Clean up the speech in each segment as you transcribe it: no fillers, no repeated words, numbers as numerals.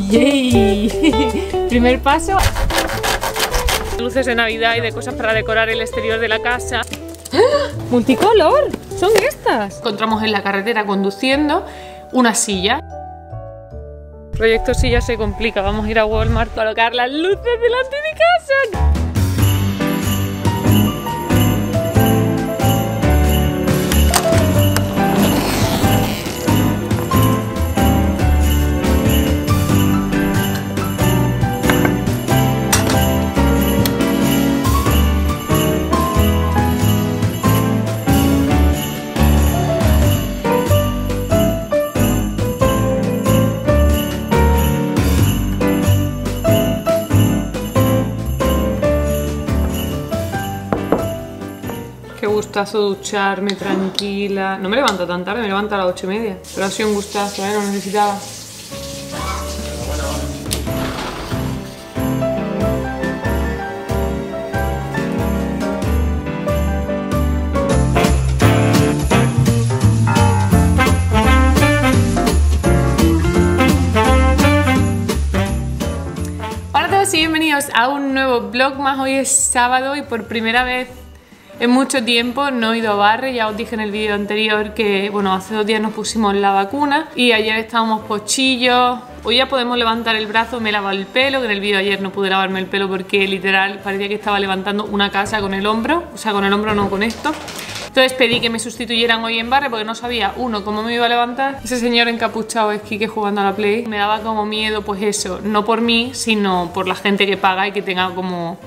¡Yay! Primer paso. Luces de Navidad y de cosas para decorar el exterior de la casa. ¡Ah! ¡Multicolor! ¡Son estas! Encontramos en la carretera conduciendo una silla. El proyecto silla se complica. Vamos a ir a Walmart a colocar las luces delante de casa. Qué gustazo ducharme tranquila. No me levanto tan tarde, me levanto a las 8:30. Pero ha sido un gustazo, lo necesitaba. Hola a todos y bienvenidos a un nuevo vlog más. Hoy es sábado y por primera vez en mucho tiempo no he ido a Barre. Ya os dije en el vídeo anterior que, bueno, hace 2 días nos pusimos la vacuna y ayer estábamos pochillos. Hoy ya podemos levantar el brazo, me he lavado el pelo, que en el vídeo ayer no pude lavarme el pelo porque literal parecía que estaba levantando una casa con el hombro. O sea, con el hombro no, con esto. Entonces pedí que me sustituyeran hoy en Barre porque no sabía, uno, cómo me iba a levantar. Ese señor encapuchado es Quique jugando a la Play. Me daba como miedo, pues eso, no por mí, sino por la gente que paga y que tenga como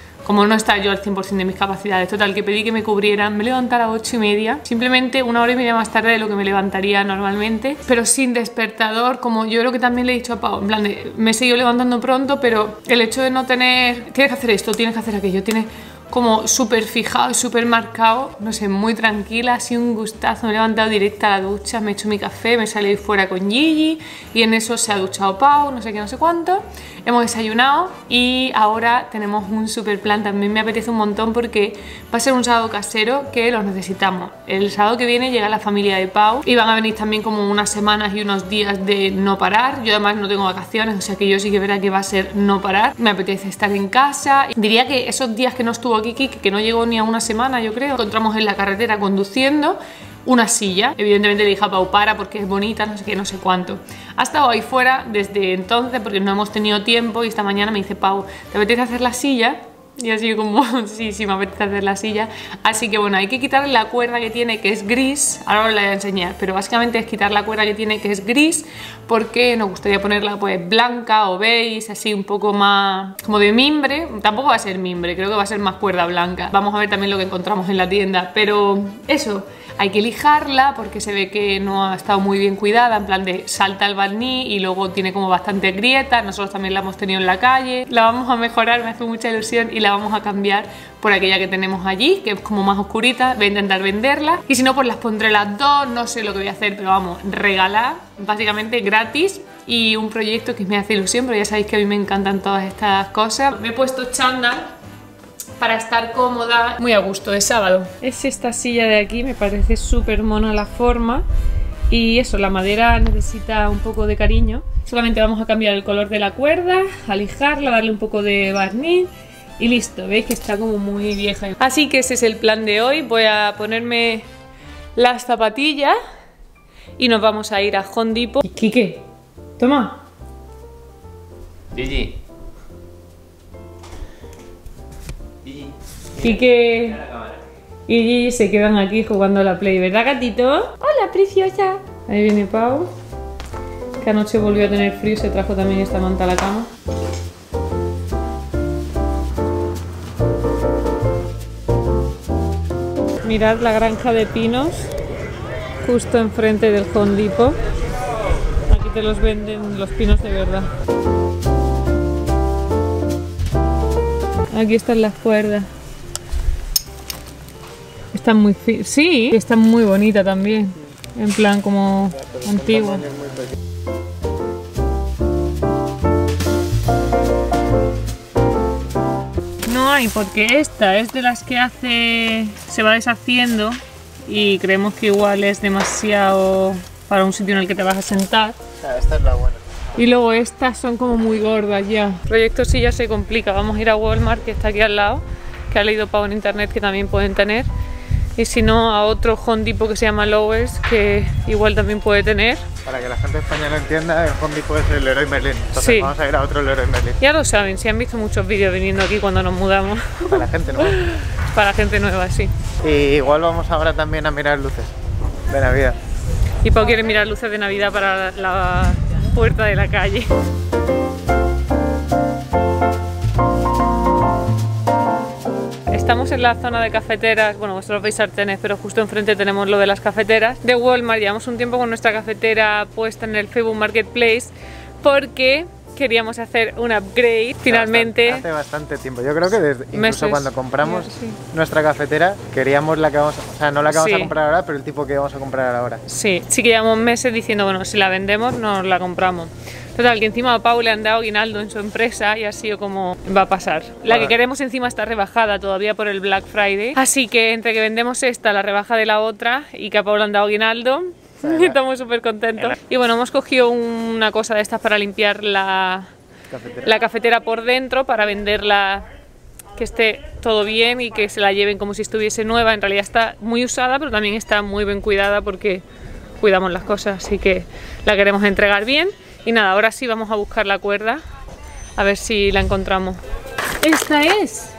no está yo al 100% de mis capacidades. Total, que pedí que me cubrieran, me levanté a las 8:30, simplemente 1h30 más tarde de lo que me levantaría normalmente, pero sin despertador, como yo creo que también le he dicho a Pau, en plan de, me he seguido levantando pronto, pero el hecho de no tener, tienes que hacer esto, tienes que hacer aquello, tienes como súper fijado y súper marcado, no sé, muy tranquila, ha sido un gustazo. Me he levantado directa a la ducha, me he hecho mi café, me salí fuera con Gigi y en eso se ha duchado Pau, no sé qué, no sé cuánto. Hemos desayunado y ahora tenemos un super plan. También me apetece un montón porque va a ser un sábado casero que los necesitamos. El sábado que viene llega la familia de Pau y van a venir también como unas semanas y unos días de no parar. Yo además no tengo vacaciones, o sea que yo sí que verá que va a ser no parar. Me apetece estar en casa. Diría que esos días que no estuvo Kiki, que no llegó ni a una semana, yo creo, encontramos en la carretera conduciendo una silla. Evidentemente le dije a Pau para porque es bonita, no sé qué, no sé cuánto. Ha estado ahí fuera desde entonces porque no hemos tenido tiempo y esta mañana me dice Pau, ¿te apetece hacer la silla? Y así como, sí, me apetece hacer la silla. Así que bueno, hay que quitarle la cuerda que tiene, que es gris. Ahora os la voy a enseñar, pero básicamente es quitar la cuerda que tiene, que es gris, porque nos gustaría ponerla pues blanca o beige, así un poco más como de mimbre. Tampoco va a ser mimbre, creo que va a ser más cuerda blanca. Vamos a ver también lo que encontramos en la tienda, pero eso, hay que lijarla porque se ve que no ha estado muy bien cuidada, en plan de salta el barniz y luego tiene como bastante grietas. Nosotros también la hemos tenido en la calle. La vamos a mejorar, me hace mucha ilusión, y la vamos a cambiar por aquella que tenemos allí, que es como más oscurita. Voy a intentar venderla y si no, pues las pondré las dos. No sé lo que voy a hacer, pero vamos, regalar básicamente gratis. Y un proyecto que me hace ilusión, pero ya sabéis que a mí me encantan todas estas cosas. Me he puesto chándal para estar cómoda, muy a gusto, de sábado. Es esta silla de aquí, me parece súper mona la forma. Y eso, la madera necesita un poco de cariño. Solamente vamos a cambiar el color de la cuerda, a lijarla, darle un poco de barniz y listo. Veis que está como muy vieja. Así que ese es el plan de hoy. Voy a ponerme las zapatillas y nos vamos a ir a Home Depot. Quique, toma. Gigi. Quique y Gigi se quedan aquí jugando a la Play, ¿verdad, gatito? Hola, preciosa. Ahí viene Pau, que anoche volvió a tener frío, se trajo también esta manta a la cama. Mirad la granja de pinos justo enfrente del Home Depot. Aquí te los venden los pinos de verdad. Aquí están las cuerdas. Están muy sí, está muy bonita también, en plan como antigua. No hay, porque esta es de las que se va deshaciendo y creemos que igual es demasiado para un sitio en el que te vas a sentar. O sea, esta es la buena. Y luego estas son como muy gordas ya. El proyecto sí ya se complica. Vamos a ir a Walmart, que está aquí al lado, que ha leído Pau en internet que también pueden tener. Y si no, a otro Home Depot que se llama Lowe's, que igual también puede tener. Para que la gente de España lo entienda, el Home Depot es el Leroy Merlin. Entonces sí, vamos a ir a otro Leroy Merlin. Ya lo saben, si han visto muchos vídeos viniendo aquí cuando nos mudamos. Para la gente nueva. Para gente nueva, sí. Y igual vamos ahora también a mirar luces de Navidad. Y Pau quiere mirar luces de Navidad para la puerta de la calle. Estamos en la zona de cafeteras, bueno, vosotros veis sartenes, pero justo enfrente tenemos lo de las cafeteras de Walmart. Llevamos un tiempo con nuestra cafetera puesta en el Facebook Marketplace porque queríamos hacer un upgrade finalmente. Hace bastante tiempo, yo creo que desde incluso meses, cuando compramos sí, nuestra cafetera, queríamos la que vamos a, o sea, no la que vamos sí, a comprar ahora, pero el tipo que vamos a comprar ahora. Sí, sí que llevamos meses diciendo, bueno, si la vendemos, nos la compramos. Total, que encima a Pau le han dado aguinaldo en su empresa y ha sido como va a pasar. La que queremos encima está rebajada todavía por el Black Friday. Así que entre que vendemos esta, la rebaja de la otra y que a Pau le han dado aguinaldo, estamos súper contentos. Y bueno, hemos cogido una cosa de estas para limpiar la cafetera por dentro, para venderla, que esté todo bien y que se la lleven como si estuviese nueva. En realidad está muy usada, pero también está muy bien cuidada porque cuidamos las cosas, así que la queremos entregar bien. Y nada, ahora sí vamos a buscar la cuerda, a ver si la encontramos. ¡Esta es!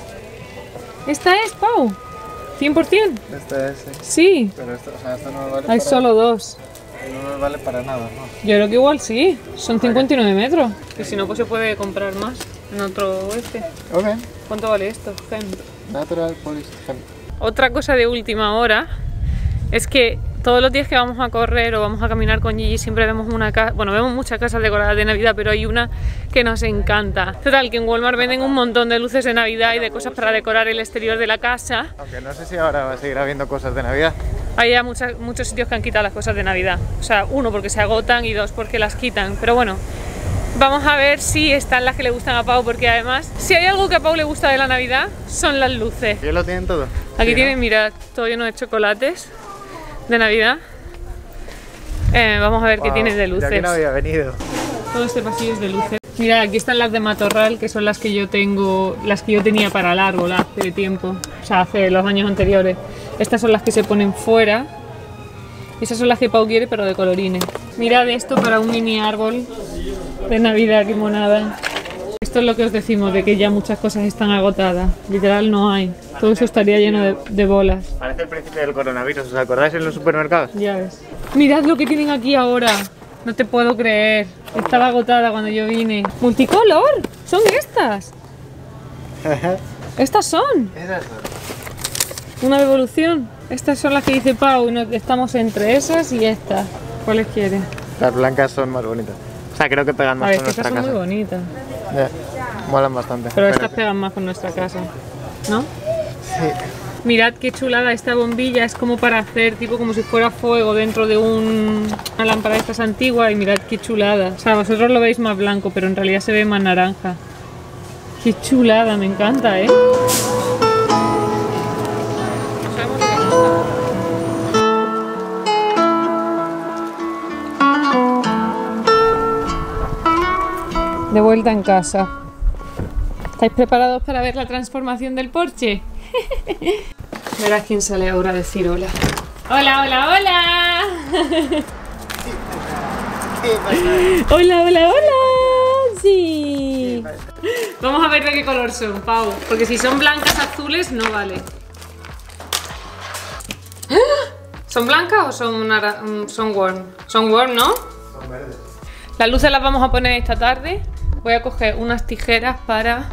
¡Esta es, Pau! ¿100%? Esta es, sí. Sí. Pero esto, o sea, esto no nos vale Hay para, solo dos. no nos vale para nada, ¿no? Yo creo que igual sí, son 59 metros. Y si no, pues se puede comprar más en otro este. Ok. ¿Cuánto vale esto? Gem. Natural Polish Gem. Otra cosa de última hora es que todos los días que vamos a correr o vamos a caminar con Gigi siempre vemos una casa, bueno, vemos muchas casas decoradas de Navidad, pero hay una que nos encanta. Total, que en Walmart venden un montón de luces de Navidad y de cosas para decorar el exterior de la casa. Aunque no sé si ahora va a seguir habiendo cosas de Navidad. Hay ya muchos sitios que han quitado las cosas de Navidad. O sea, uno porque se agotan y dos porque las quitan. Pero bueno, vamos a ver si están las que le gustan a Pau, porque además, si hay algo que a Pau le gusta de la Navidad, son las luces. ¿Ellos lo tienen todo? Aquí Sí, tienen, ¿no? mirad, todo lleno de chocolates de Navidad. Vamos a ver qué tienen de luces. Ya que no había venido. Todo este pasillo es de luces. Mira, aquí están las de matorral, que son las que yo tengo, las que yo tenía para el árbol hace tiempo, o sea, hace los años anteriores. Estas son las que se ponen fuera. Esas son las que Pau quiere, pero de colorines. Mirad esto para un mini árbol de Navidad, qué monada. Esto es lo que os decimos, de que ya muchas cosas están agotadas. Literal no hay. Todo eso estaría lleno de bolas. Parece el principio del coronavirus, ¿os acordáis en los supermercados? Ya ves. Mirad lo que tienen aquí ahora. No te puedo creer. Estaba agotada cuando yo vine. ¡Multicolor! ¡Son estas! ¡Estas son! Esas son. Una devolución. Estas son las que dice Pau. Estamos entre esas y estas. ¿Cuáles quiere? Las blancas son más bonitas. O sea, creo que pegan A más ver, con es que nuestra estas son casa. muy bonitas. Ya, molan bastante. Pero estas pegan más con nuestra casa, ¿no? Sí. Mirad qué chulada esta bombilla, es como para hacer tipo como si fuera fuego dentro de una lámpara de estas antiguas, y mirad qué chulada. O sea, vosotros lo veis más blanco, pero en realidad se ve más naranja. Qué chulada, me encanta, ¿eh? De vuelta en casa. ¿Estáis preparados para ver la transformación del Porsche? Verás quién sale ahora a decir hola. ¡Hola, hola, hola! ¡Hola, hola, hola! ¡Sí! Vamos a ver de qué color son, Pau. Porque si son blancas azules, no vale. ¿Son blancas o son warm? Son warm, ¿no? Son verdes. Las luces las vamos a poner esta tarde. Voy a coger unas tijeras para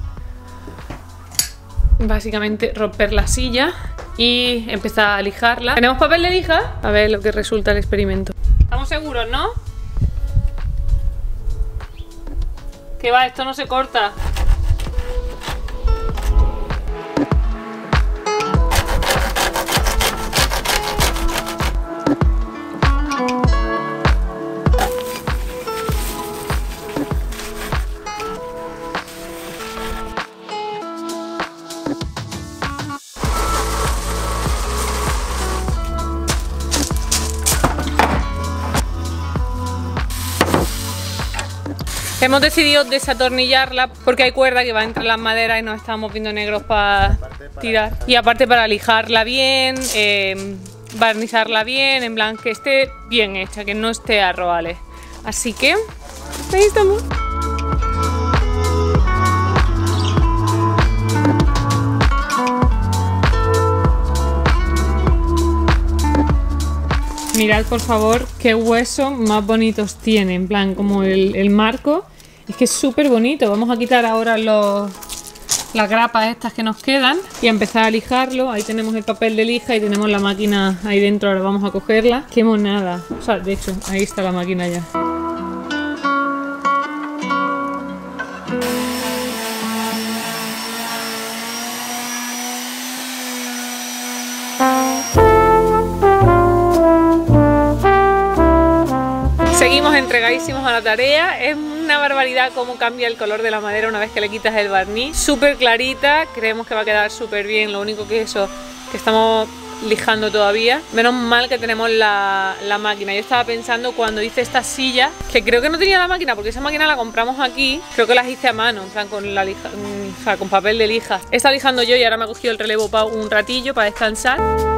básicamente romper la silla y empezar a lijarla. ¿Tenemos papel de lija? A ver lo que resulta el experimento. ¿Estamos seguros, no? Que va, esto no se corta. Hemos decidido desatornillarla porque hay cuerda que va entre las maderas y nos estamos viendo negros para tirar. Y aparte para lijarla bien, barnizarla bien, en plan que esté bien hecha, que no esté a roales. Así que ahí estamos. Mirad por favor qué huesos más bonitos tiene, en plan como el marco. Es que es súper bonito. Vamos a quitar ahora las grapas estas que nos quedan y a empezar a lijarlo. Ahí tenemos el papel de lija y tenemos la máquina ahí dentro, ahora vamos a cogerla. Qué monada. O sea, de hecho, ahí está la máquina ya. Seguimos entregadísimos a la tarea. Es una barbaridad cómo cambia el color de la madera una vez que le quitas el barniz. Súper clarita, creemos que va a quedar súper bien. Lo único que eso, que estamos lijando todavía. Menos mal que tenemos la máquina. Yo estaba pensando cuando hice esta silla, que creo que no tenía la máquina, porque esa máquina la compramos aquí. Creo que las hice a mano, en plan con la lija, con papel de lija. He estado lijando yo y ahora me he cogido el relevo para un ratillo, para descansar.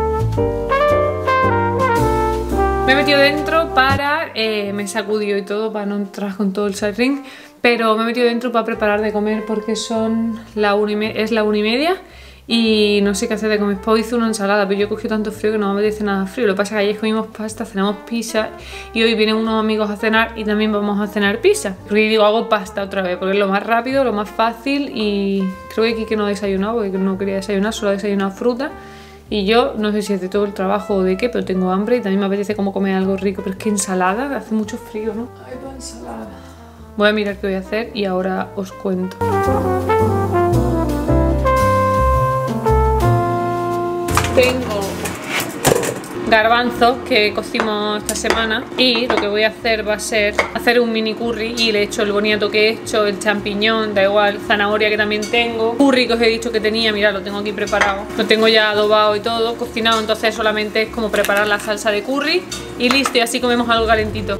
Me he metido dentro para... me he sacudido y todo para no entrar con todo el sidering, pero me he metido dentro para preparar de comer porque son es la 1:30 y no sé qué hacer de comer. Hoy hice una ensalada, pero yo he cogido tanto frío que no me apetece nada frío. Lo que pasa es que ayer comimos pasta, cenamos pizza y hoy vienen unos amigos a cenar y también vamos a cenar pizza. Porque digo, hago pasta otra vez porque es lo más rápido, lo más fácil y creo que Kike no ha desayunado porque no quería desayunar, solo ha desayunado fruta. Y yo no sé si es de todo el trabajo o de qué, pero tengo hambre y también me apetece como comer algo rico. Pero es que ensalada, hace mucho frío, ¿no? Ay, pues ensalada. Voy a mirar qué voy a hacer y ahora os cuento. Tengo garbanzos que cocimos esta semana y lo que voy a hacer va a ser hacer un mini curry y le he hecho el boniato que he hecho, el champiñón, da igual, zanahoria que también tengo, curry que os he dicho que tenía, mirad, lo tengo aquí preparado, lo tengo ya adobado y todo, cocinado, entonces solamente es como preparar la salsa de curry y listo, y así comemos algo calentito.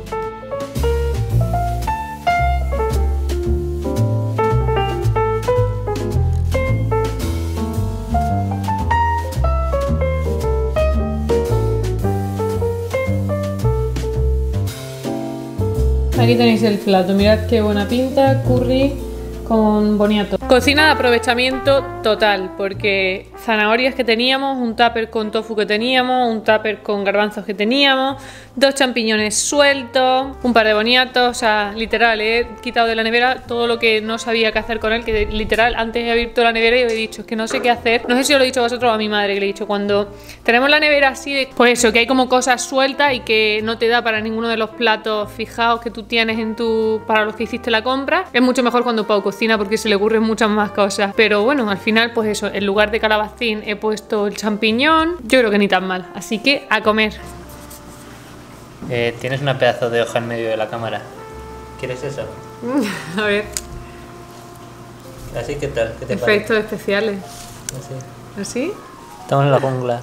Aquí tenéis el plato, mirad qué buena pinta, curry con boniato. Cocina de aprovechamiento total, porque zanahorias que teníamos, un tupper con tofu que teníamos, un tupper con garbanzos que teníamos, 2 champiñones sueltos, un par de boniatos, o sea, literal, he quitado de la nevera todo lo que no sabía qué hacer con él, que literal, antes he abierto la nevera y he dicho, es que no sé qué hacer. No sé si os lo he dicho a vosotros o a mi madre, que le he dicho, cuando tenemos la nevera así, pues eso, que hay como cosas sueltas y que no te da para ninguno de los platos fijados que tú tienes para los que hiciste la compra, es mucho mejor cuando Pau cocina porque se le ocurren muchas más cosas. Pero bueno, al final, pues eso, en lugar de calabacín he puesto el champiñón, yo creo que ni tan mal, así que a comer. Tienes una pedazo de hoja en medio de la cámara. ¿Quieres eso? A ver. ¿Así qué tal? ¿Qué te Efectos especiales. Así. ¿Así? Estamos en la jungla.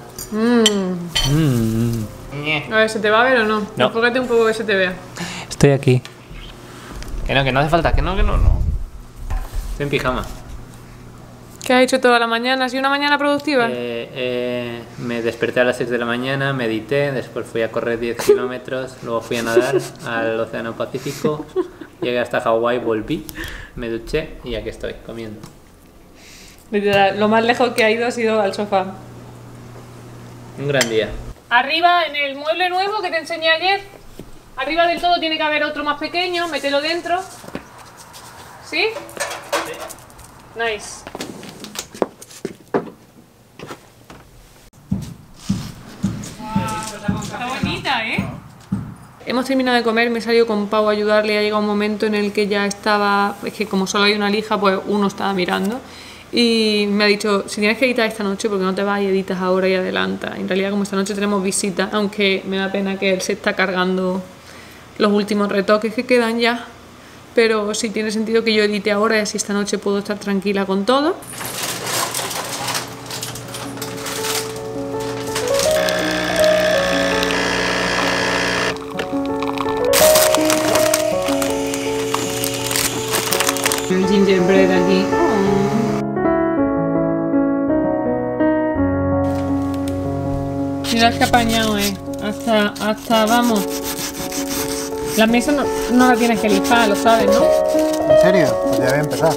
A ver, ¿se te va a ver o no? No. Enfócate un poco que se te vea. Estoy aquí. Que no hace falta, que no. Estoy en pijama. ¿Qué has hecho toda la mañana? ¿Ha sido una mañana productiva? Me desperté a las 6 de la mañana, medité, después fui a correr 10 kilómetros, luego fui a nadar al Océano Pacífico, llegué hasta Hawái, volví, me duché y aquí estoy, comiendo. Literal, lo más lejos que ha ido ha sido al sofá. Un gran día. Arriba, en el mueble nuevo que te enseñé ayer, arriba del todo tiene que haber otro más pequeño, mételo dentro. ¿Sí? Sí. Nice. Está bonita, ¿eh? Hemos terminado de comer, me he salido con Pau a ayudarle y ha llegado un momento en el que ya estaba... Es que como solo hay una lija, pues uno estaba mirando. Y me ha dicho, si tienes que editar esta noche, porque no te vas y editas ahora y adelanta. En realidad, como esta noche tenemos visita, aunque me da pena que él se está cargando los últimos retoques que quedan ya. Pero sí tiene sentido que yo edite ahora y así esta noche puedo estar tranquila con todo. El gingerbread aquí. Mirad qué apañado es. Hasta vamos. La mesa no la tienes que limpiar, lo sabes, ¿no? ¿En serio? Pues ya voy a empezar.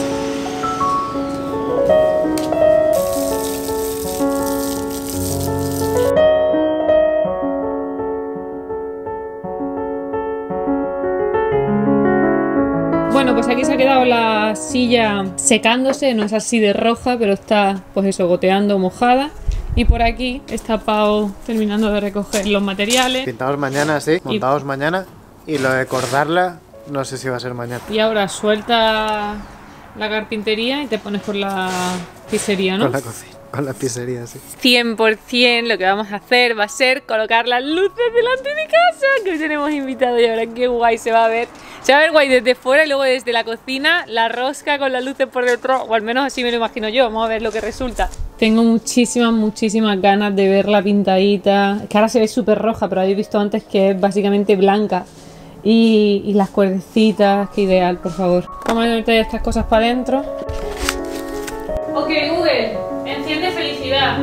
Bueno, pues aquí se ha quedado la silla secándose, no es así de roja, pero está, pues eso, goteando, mojada. Y por aquí está Pau terminando de recoger los materiales. Pintados mañana, sí. Montados mañana. Y lo de cortarla, no sé si va a ser mañana. Y ahora suelta la carpintería y te pones con la pizzería, ¿no? Con la cocina, con la pizzería, sí. 100% lo que vamos a hacer va a ser colocar las luces delante de casa, que hoy tenemos invitado y ahora qué guay se va a ver. Se va a ver guay desde fuera y luego desde la cocina, la rosca con las luces por detrás, o al menos así me lo imagino yo. Vamos a ver lo que resulta. Tengo muchísimas ganas de verla pintadita. Es que ahora se ve súper roja, pero habéis visto antes que es básicamente blanca. Y las cuerdecitas, qué ideal, por favor. Vamos a meter estas cosas para adentro. Ok, Google, enciende felicidad.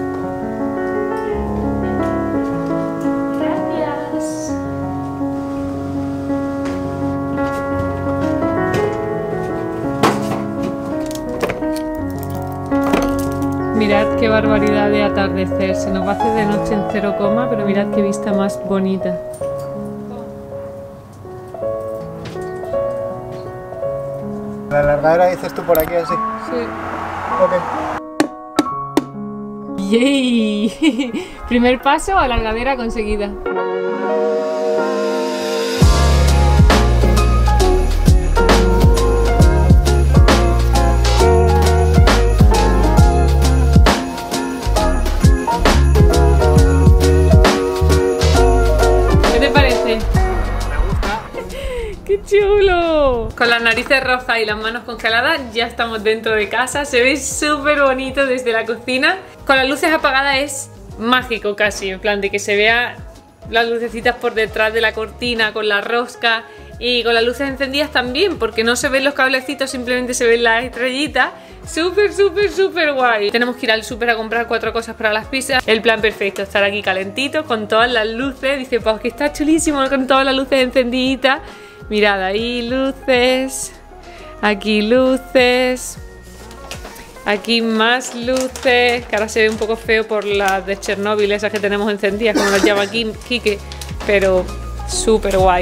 Gracias. Mirad qué barbaridad de atardecer. Se nos va a hacer de noche en 0, pero mirad qué vista más bonita. La alargadera dices tú por aquí así. Sí. Ok. ¡Yay! Primer paso, alargadera conseguida. ¿Qué te parece? Me gusta. ¡Qué chulo! Con las narices rojas y las manos congeladas ya estamos dentro de casa. Se ve súper bonito desde la cocina. Con las luces apagadas es mágico casi, en plan de que se vea las lucecitas por detrás de la cortina con la rosca, y con las luces encendidas también, porque no se ven los cablecitos, simplemente se ven las estrellitas. Súper guay. Tenemos que ir al súper a comprar 4 cosas para las pizzas. El plan perfecto, estar aquí calentito con todas las luces. Dice, pues que está chulísimo con todas las luces encendiditas. Mirad, ahí luces, aquí luces, aquí más luces, que ahora se ve un poco feo por las de Chernóbil, esas que tenemos encendidas, como las llama Kike, pero súper guay.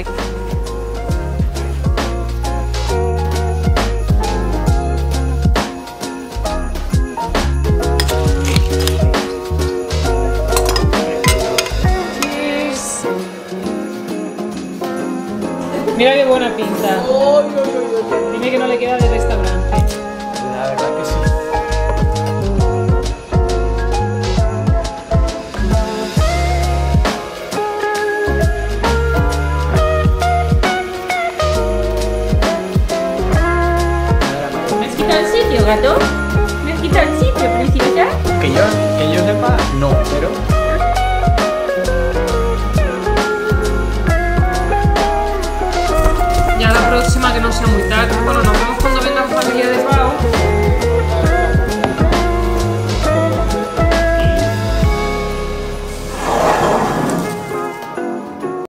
Mira qué buena pinta. Dime que no le queda de restaurante. La verdad que sí. ¿Me has quitado el sitio, gato? ¿Me has quitado el sitio, preciosa? Que yo sepa, no, pero